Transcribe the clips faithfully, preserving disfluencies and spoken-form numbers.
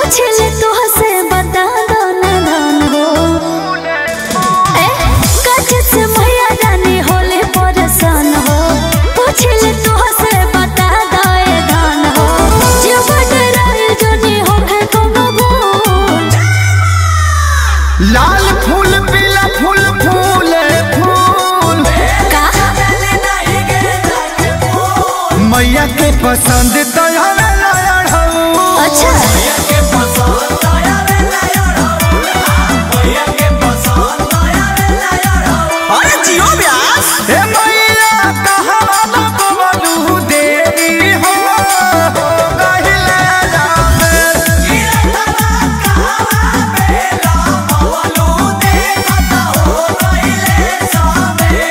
पूछ ले तो हसे बता दो ना धन हो ए कच से मैया रानी होले परेशान हो पूछ ले तो हसे बता दो ए धन हो जीवन रहे जोनी हो है कोनो भूल लाल फूल पीला फूल फूले फूल का मैया के पसंद तो अच्छा अरे जियो व्यास हे मैया कहां ना बोलू देरी हो गहिले जावे गिरतवा कहां बेला बोलू देखत हो गहिले सावे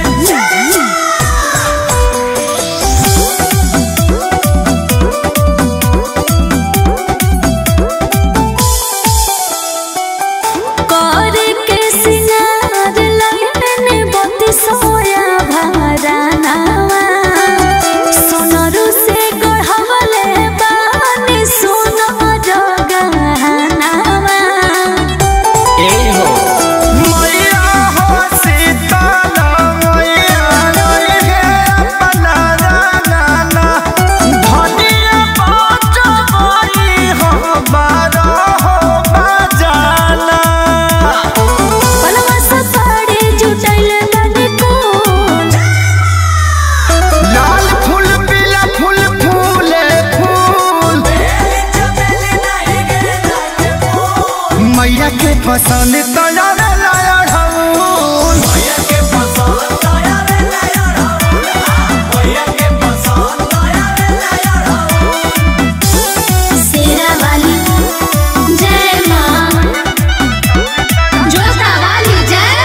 मैया के पसंद तो यारे लाया ढाऊन मैया के पसंद तो यारे लाया ढाऊन मैया के पसंद तो यारे लाया ढाऊन शेरा वाली जय मां जोता वाली जय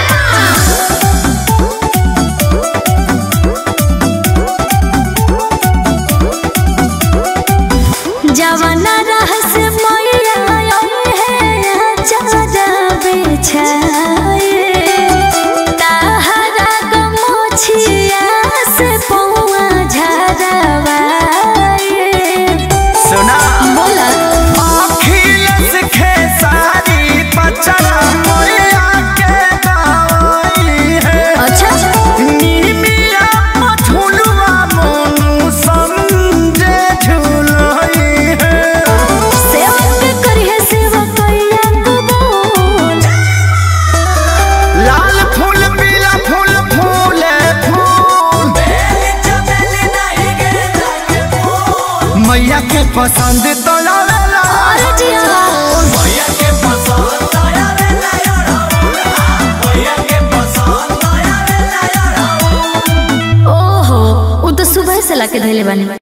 मां जवाना रहस मैया ताहरा गमोछिया से पौआ झरवाए सुना बोला अखिलेश खेसारी पचरा मैया के गाई है अच्छा नीमिया झुलवा मोनू समझे झुलई है सेवा करी है सेवा कैया कबूल लाल फूल पीला फूल फूले फूल मैया के पसंद तो आवेला मैया के पसंद तो आवेला मैया के पसंद तो आवेला ओहो वो तो सुबह से लाके धैले बानी।